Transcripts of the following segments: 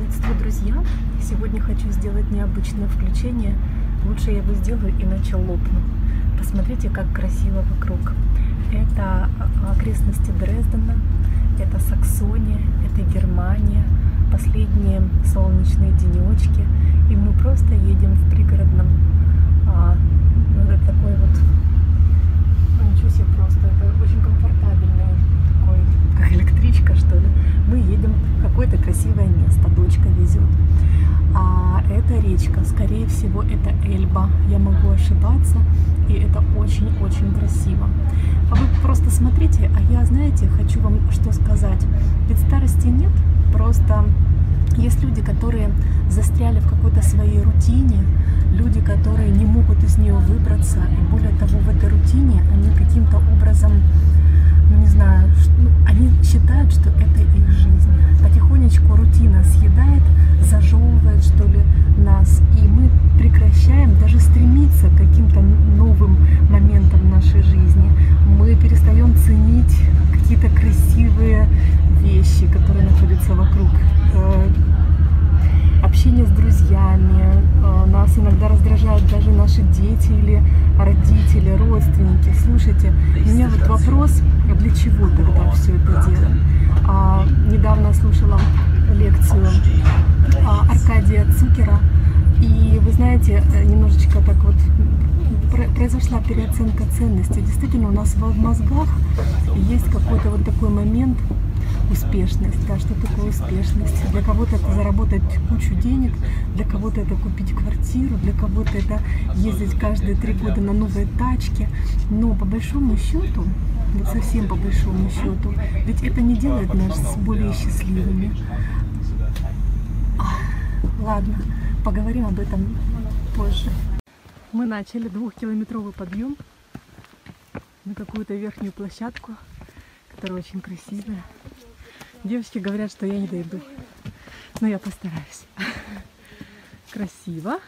Приветствую, друзья! Сегодня хочу сделать необычное включение. Лучше я его сделаю, иначе лопну. Посмотрите, как красиво вокруг. Это окрестности Дрездена, это Саксония, это Германия. Последние солнечные денечки. И мы просто едем в пригородном. Это такой вот... ничего себе просто. Это очень комфортабельный такой, как электричка, что ли. Мы едем в какое-то красивое место. Дочка везет. А это речка. Скорее всего, это Эльба. Я могу ошибаться. И это очень-очень красиво. А вы просто смотрите. А я, знаете, хочу вам что сказать. Ведь старости нет. Просто есть люди, которые застряли в какой-то своей рутине. Люди, которые не могут из нее выбраться. И более того, в этой рутине они каким-то образом, не знаю, они считают, что это их жизнь. Потихонечку рутина съедает, зажевывает, что ли, нас. И мы прекращаем даже стремиться к каким-то новым моментам в нашей жизни. Мы перестаем ценить какие-то красивые вещи, которые находятся вокруг. Общение с друзьями. Нас иногда раздражают даже наши дети или родители, родственники. Слушайте, у меня вот вопрос, для чего тогда все это делаем? Недавно слушала лекцию Аркадия Цукера. И вы знаете, немножечко так вот произошла переоценка ценностей. Действительно, у нас в мозгах есть какой-то вот такой момент, успешность. Да, что такое успешность? Для кого-то это заработать кучу денег, для кого-то это купить квартиру, для кого-то это ездить каждые 3 года на новые тачки. Но по большому счету, вот совсем по большому счету, ведь это не делает нас более счастливыми. Ладно, поговорим об этом позже. Мы начали 2-километровый подъем на какую-то верхнюю площадку, которая очень красивая. Девочки говорят, что я не дойду, но я постараюсь. Красиво.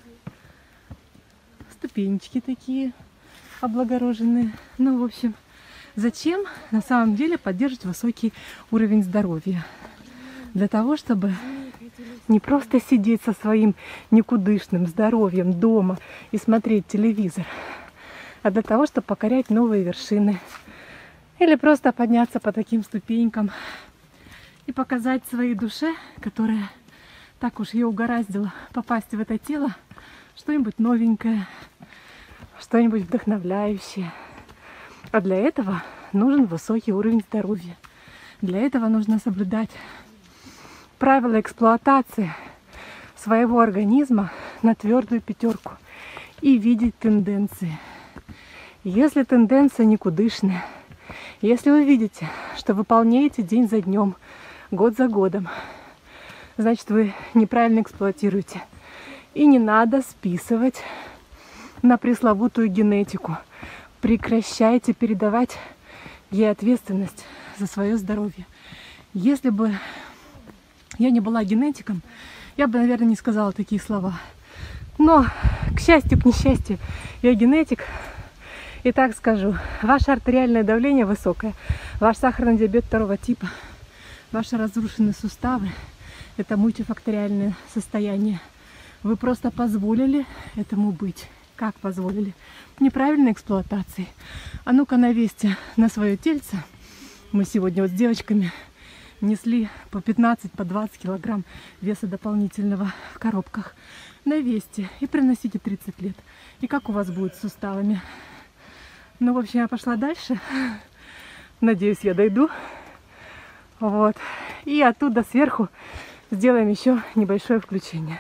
Ступенечки такие облагороженные. Ну, в общем, зачем на самом деле поддерживать высокий уровень здоровья? Для того, чтобы не просто сидеть со своим никудышным здоровьем дома и смотреть телевизор, а для того, чтобы покорять новые вершины. Или просто подняться по таким ступенькам и показать своей душе, которая так уж ее угораздило попасть в это тело, что-нибудь новенькое, что-нибудь вдохновляющее. А для этого нужен высокий уровень здоровья. Для этого нужно соблюдать правила эксплуатации своего организма на твердую 5 и видеть тенденции. Если тенденция никудышная, если вы видите, что выполняете день за днем, год за годом, значит, вы неправильно эксплуатируете. И не надо списывать на пресловутую генетику. Прекращайте передавать ей ответственность за свое здоровье. Если бы я не была генетиком, я бы, наверное, не сказала такие слова. Но, к счастью, к несчастью, я генетик. И так скажу, ваше артериальное давление высокое, ваш сахарный диабет 2 типа, ваши разрушенные суставы – это мультифакториальное состояние. Вы просто позволили этому быть. Как позволили? Неправильной эксплуатацией. А ну-ка навесьте на свое тельце. Мы сегодня вот с девочками несли по 15, по 20 килограмм веса дополнительного в коробках. Навесьте и приносите 30 лет. И как у вас будет с суставами? Ну, в общем, я пошла дальше. Надеюсь, я дойду. Вот. И оттуда сверху сделаем еще небольшое включение.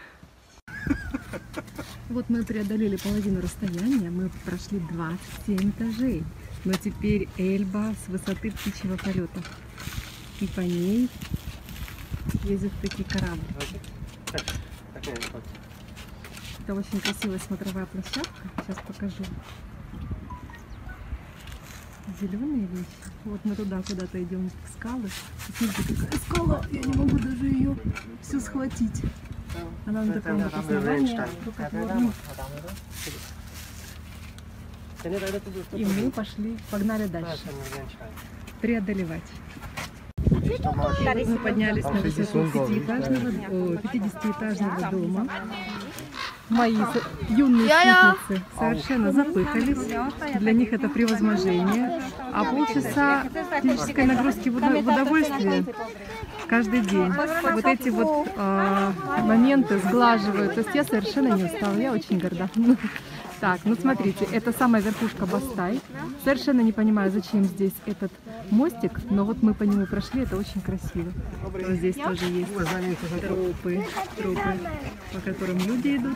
Вот мы преодолели половину расстояния. Мы прошли 27 этажей. Но теперь Эльба с высоты птичьего полета. И по ней ездят такие корабли. Это очень красивая смотровая площадка. Сейчас покажу. Зеленые вещи. Вот мы туда куда-то идем в скалы. Смотрите, какая скала! Я не могу даже ее всю схватить. Она на таком вот основании рукотворном. И мы пошли, погнали дальше. Преодолевать. Мы поднялись на высоту 50-этажного дома. Мои юные спутницы совершенно запыхались. Для них это превозможение. А полчаса физической нагрузки в удовольствие каждый день. Вот эти вот моменты сглаживают. То есть я совершенно не устала. Я очень горда. Так, ну смотрите, это самая верхушка Бастай. Совершенно не понимаю, зачем здесь этот мостик, но вот мы по нему прошли, это очень красиво. Вот здесь тоже есть тропы, по которым люди идут.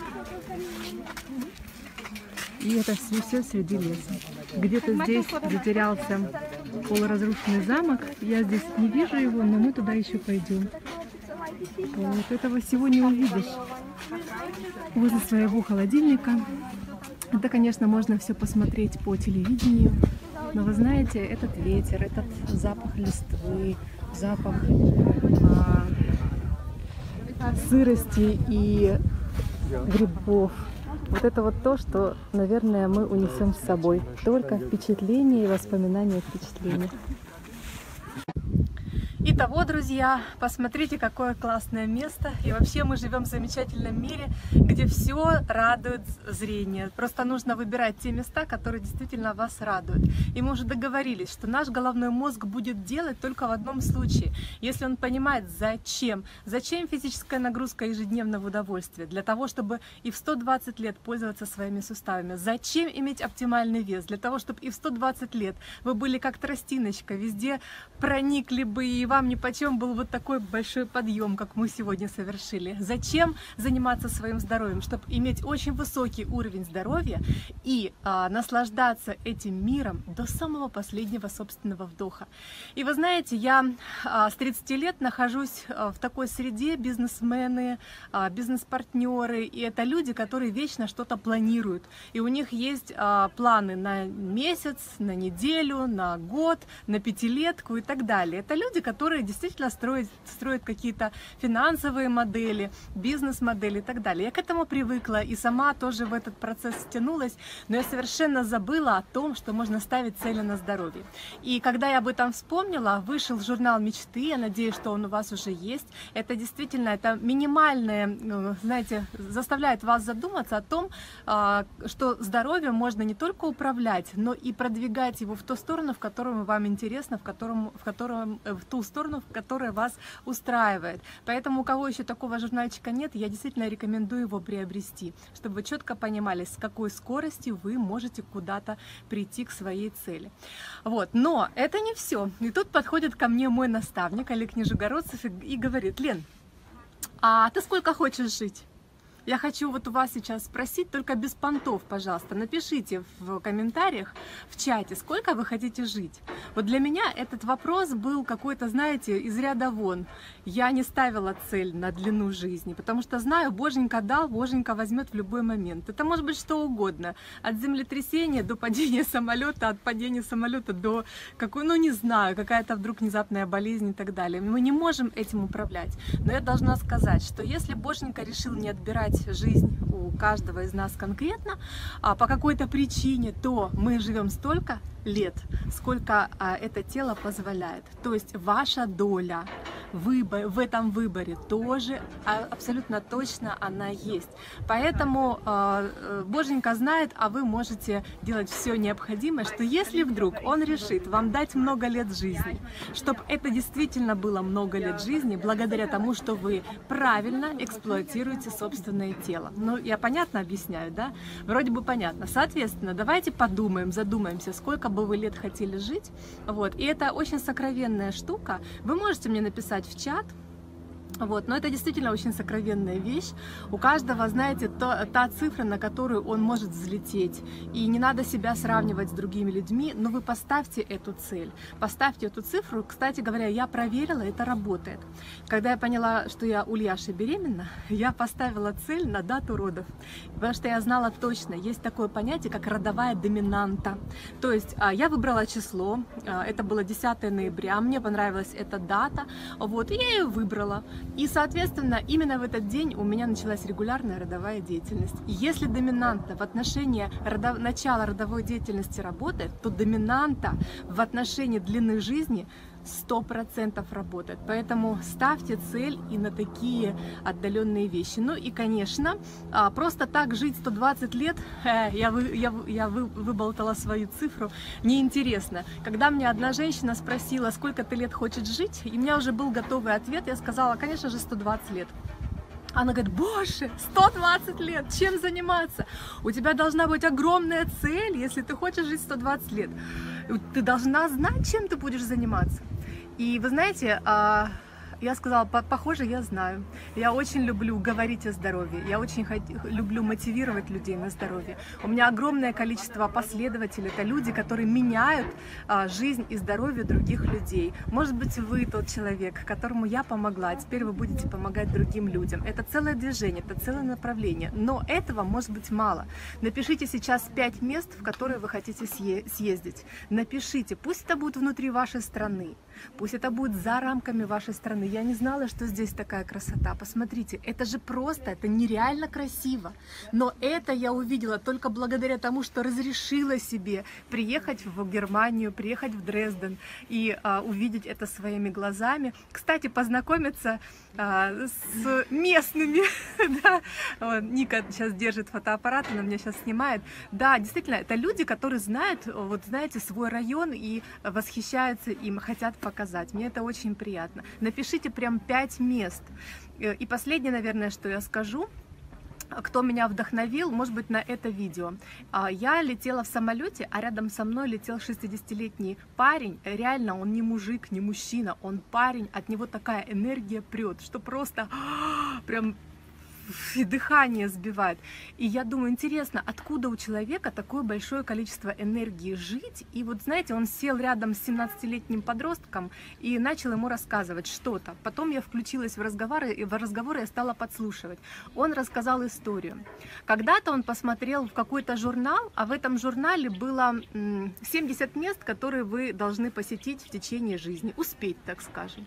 И это все среди леса. Где-то здесь затерялся полуразрушенный замок. Я здесь не вижу его, но мы туда еще пойдем. Вот этого всего не увидишь возле своего холодильника. Это, конечно, можно все посмотреть по телевидению, но вы знаете, этот ветер, этот запах листвы, запах сырости и грибов, вот это вот то, что, наверное, мы унесем с собой. Только впечатления и воспоминания впечатления. Итого, друзья, посмотрите, какое классное место. И вообще мы живем в замечательном мире, где все радует зрение. Просто нужно выбирать те места, которые действительно вас радуют. И мы уже договорились, что наш головной мозг будет делать только в одном случае, если он понимает, зачем. Зачем физическая нагрузка ежедневного удовольствия? Для того, чтобы и в 120 лет пользоваться своими суставами. Зачем иметь оптимальный вес? Для того, чтобы и в 120 лет вы были как тростиночка, везде проникли бы, и вам нипочем был вот такой большой подъем, как мы сегодня совершили. Зачем заниматься своим здоровьем? Чтобы иметь очень высокий уровень здоровья и наслаждаться этим миром до самого последнего собственного вдоха. И вы знаете, я с 30 лет нахожусь в такой среде: бизнесмены, бизнес-партнеры, и это люди, которые вечно что-то планируют. И у них есть планы на месяц, на неделю, на год, на пятилетку и так далее. Это люди, которые действительно строят какие-то финансовые модели, бизнес-модели и так далее. Я к этому привыкла и сама тоже в этот процесс втянулась, но я совершенно забыла о том, что можно ставить цели на здоровье. И когда я об этом вспомнила, вышел журнал мечты, я надеюсь, что он у вас уже есть. Это действительно, это минимальное, знаете, заставляет вас задуматься о том, что здоровьем можно не только управлять, но и продвигать его в ту сторону, в которую вам интересно, в ту сторону, в которой вас устраивает. Поэтому, у кого еще такого журнальчика нет, я действительно рекомендую его приобрести, чтобы вы четко понимали, с какой скоростью вы можете куда-то прийти к своей цели. Вот. Но это не все. И тут подходит ко мне мой наставник Олег Нижегородцев и говорит: Лен, а ты сколько хочешь жить? Я хочу вот у вас сейчас спросить, только без понтов, пожалуйста, напишите в комментариях, в чате, сколько вы хотите жить. Вот для меня этот вопрос был какой-то, знаете, из ряда вон. Я не ставила цель на длину жизни, потому что знаю, Боженька дал, Боженька возьмет в любой момент. Это может быть что угодно, от землетрясения до падения самолета, от падения самолета до какой, ну не знаю, какая-то вдруг внезапная болезнь и так далее. Мы не можем этим управлять. Но я должна сказать, что если Боженька решил не отбирать жизнь у каждого из нас конкретно по какой-то причине, то мы живем столько лет, сколько это тело позволяет. То есть ваша доля в этом выборе тоже абсолютно точно она есть. Поэтому Боженька знает, а вы можете делать все необходимое, что если вдруг Он решит вам дать много лет жизни, чтобы это действительно было много лет жизни, благодаря тому, что вы правильно эксплуатируете собственное тело. Ну, я понятно объясняю, да? Вроде бы понятно. Соответственно, давайте подумаем, задумаемся, сколько бы вы лет хотели жить. Вот. И это очень сокровенная штука. Вы можете мне написать в чат. Вот, но это действительно очень сокровенная вещь. У каждого, знаете, та цифра, на которую он может взлететь. И не надо себя сравнивать с другими людьми, но вы поставьте эту цель, поставьте эту цифру. Кстати говоря, я проверила, это работает. Когда я поняла, что я у Ильяши беременна, я поставила цель на дату родов. Потому что я знала точно, есть такое понятие, как родовая доминанта. То есть я выбрала число, это было 10 ноября, мне понравилась эта дата, вот, и я ее выбрала. И, соответственно, именно в этот день у меня началась регулярная родовая деятельность. И если доминанта в отношении начала родовой деятельности работает, то доминанта в отношении длины жизни 100% работает. Поэтому ставьте цель и на такие отдаленные вещи. Ну и, конечно, просто так жить 120 лет, я выболтала свою цифру, неинтересно. Когда мне одна женщина спросила, сколько ты лет хочешь жить, и у меня уже был готовый ответ, я сказала, конечно же, 120 лет. Она говорит, боже, 120 лет, чем заниматься? У тебя должна быть огромная цель, если ты хочешь жить 120 лет. Ты должна знать, чем ты будешь заниматься. И вы знаете, я сказала, похоже, я знаю. Я очень люблю говорить о здоровье, я очень люблю мотивировать людей на здоровье. У меня огромное количество последователей, это люди, которые меняют жизнь и здоровье других людей. Может быть, вы тот человек, которому я помогла, а теперь вы будете помогать другим людям. Это целое движение, это целое направление, но этого может быть мало. Напишите сейчас 5 мест, в которые вы хотите съездить. Напишите, пусть это будет внутри вашей страны, пусть это будет за рамками вашей страны. Я не знала, что здесь такая красота. Посмотрите, это же просто, это нереально красиво. Но это я увидела только благодаря тому, что разрешила себе приехать в Германию, приехать в Дрезден и увидеть это своими глазами. Кстати, познакомиться с местными. Да? Вот, Ника сейчас держит фотоаппарат, она меня сейчас снимает. Да, действительно, это люди, которые знают, вот знаете, свой район и восхищаются им, хотят показать. Мне это очень приятно. Напишите прям 5 мест. И последнее, наверное, что я скажу, кто меня вдохновил, может быть, на это видео. Я летела в самолете, а рядом со мной летел 60-летний парень. Реально, он не мужик, не мужчина, он парень. От него такая энергия прет, что просто прям и дыхание сбивает. И я думаю, интересно, откуда у человека такое большое количество энергии жить? И вот, знаете, он сел рядом с 17-летним подростком и начал ему рассказывать что-то. Потом я включилась в разговоры я стала подслушивать. Он рассказал историю. Когда-то он посмотрел в какой-то журнал, а в этом журнале было 70 мест, которые вы должны посетить в течение жизни. Успеть, так скажем.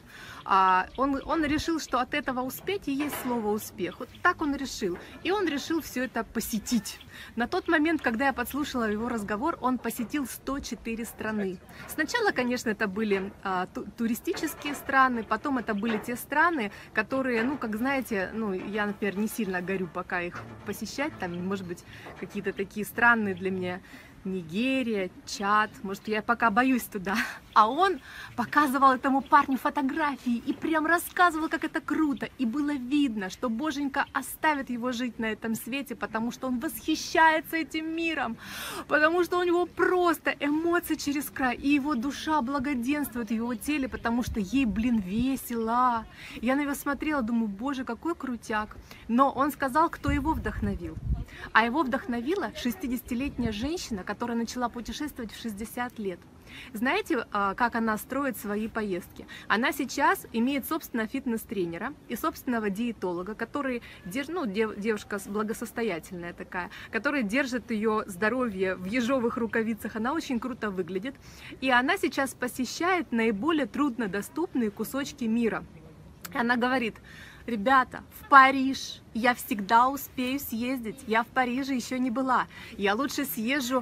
Он решил, что от этого успеть и есть слово успех. Вот так он решил. И он решил все это посетить. На тот момент, когда я подслушала его разговор, он посетил 104 страны. Сначала, конечно, это были туристические страны, потом это были те страны, которые, ну, как знаете, ну, я, например, не сильно горю пока их посещать, там, может быть, какие-то такие странные для меня, Нигерия, Чад, может, я пока боюсь туда. А он показывал этому парню фотографии и прям рассказывал, как это круто. И было видно, что Боженька оставит его жить на этом свете, потому что он восхищается этим миром, потому что у него просто эмоции через край, и его душа благоденствует в его теле, потому что ей, блин, весело. Я на него смотрела, думаю, боже, какой крутяк. Но он сказал, кто его вдохновил. А его вдохновила 60-летняя женщина, которая начала путешествовать в 60 лет. Знаете, как она строит свои поездки? Она сейчас имеет собственного фитнес-тренера и собственного диетолога, который, ну, девушка благосостоятельная такая, которая держит ее здоровье в ежовых рукавицах. Она очень круто выглядит. И она сейчас посещает наиболее труднодоступные кусочки мира. И она говорит: ребята, в Париж я всегда успею съездить. Я в Париже еще не была. Я лучше съезжу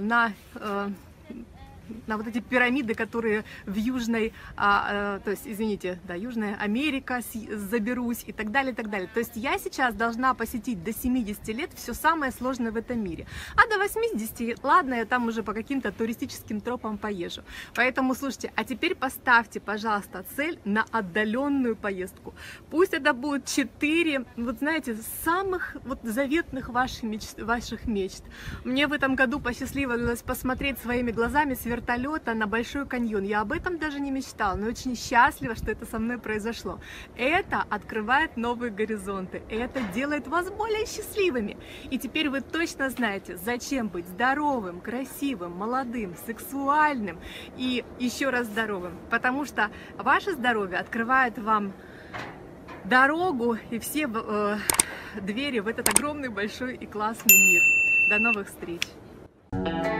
на вот эти пирамиды, которые в Южной, то есть, извините, да, Южная Америка, заберусь и так далее, и так далее. То есть я сейчас должна посетить до 70 лет все самое сложное в этом мире. А до 80, ладно, я там уже по каким-то туристическим тропам поезжу. Поэтому, слушайте, а теперь поставьте, пожалуйста, цель на отдаленную поездку. Пусть это будет 4, вот знаете, самых вот заветных ваших мечт. Мне в этом году посчастливилось посмотреть своими глазами с вертолета на Большой каньон. Я об этом даже не мечтала, но очень счастлива, что это со мной произошло. Это открывает новые горизонты, это делает вас более счастливыми. И теперь вы точно знаете, зачем быть здоровым, красивым, молодым, сексуальным и еще раз здоровым. Потому что ваше здоровье открывает вам дорогу и все двери в этот огромный, большой и классный мир. До новых встреч!